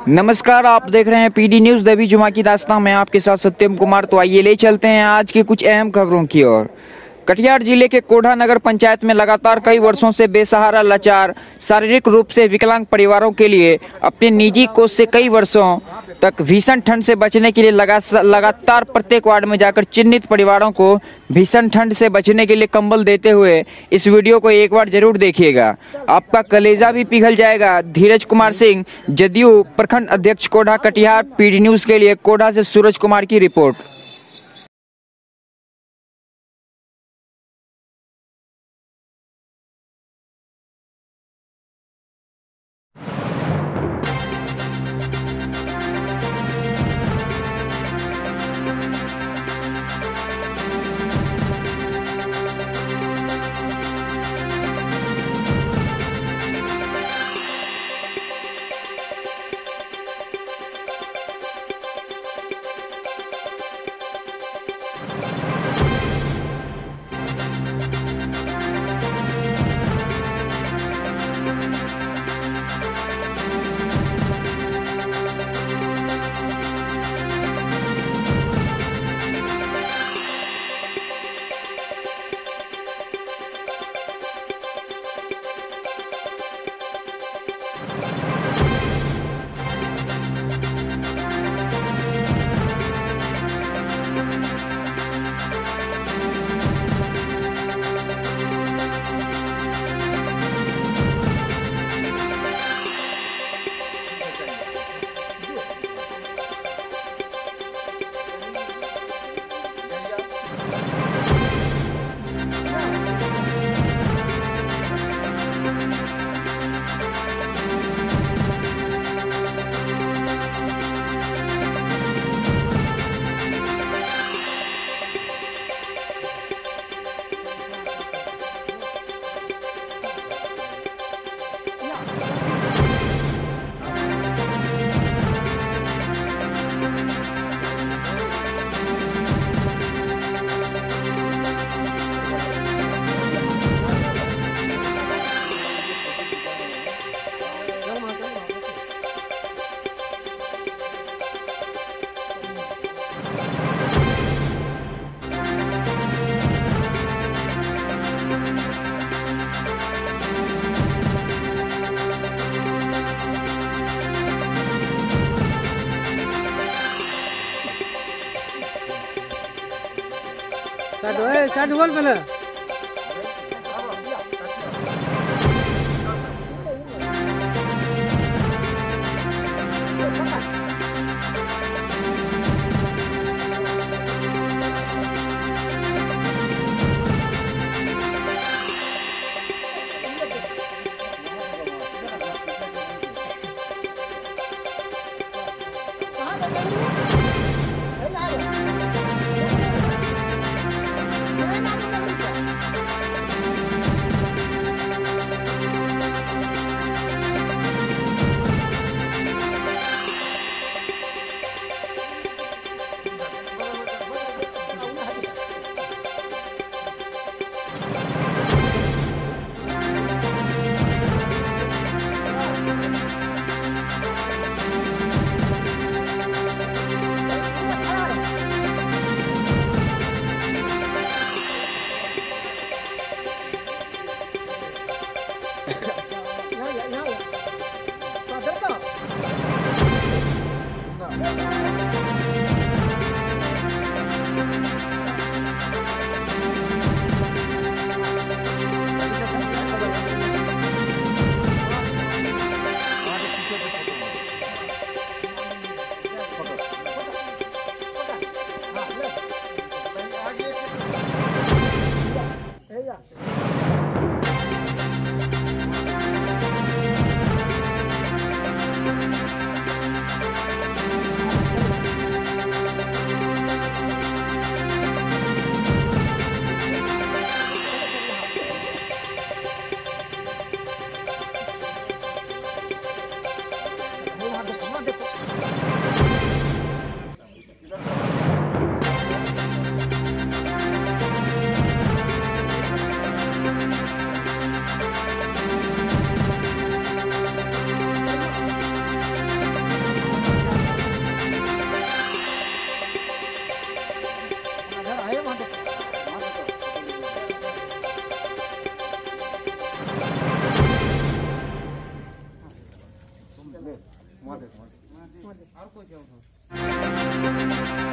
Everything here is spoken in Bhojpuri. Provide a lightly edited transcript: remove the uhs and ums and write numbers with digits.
नमस्कार, आप देख रहे हैं पीडी न्यूज़ देवी जुमा की दास्तां। मैं आपके साथ सत्यम कुमार। तो आइए ले चलते हैं आज की कुछ अहम खबरों की ओर। कटिहार जिले के कोढ़ा नगर पंचायत में लगातार कई वर्षों से बेसहारा, लाचार, शारीरिक रूप से विकलांग परिवारों के लिए अपने निजी कोष से कई वर्षों तक भीषण ठंड से बचने के लिए लगातार प्रत्येक वार्ड में जाकर चिन्हित परिवारों को भीषण ठंड से बचने के लिए कंबल देते हुए इस वीडियो को एक बार जरूर देखिएगा, आपका कलेजा भी पिघल जाएगा। धीरज कुमार सिंह, जदयू प्रखंड अध्यक्ष कोढ़ा, कटिहार। पीडी न्यूज़ के लिए कोढ़ा से सूरज कुमार की रिपोर्ट। साइड बोल पहले। और कुछ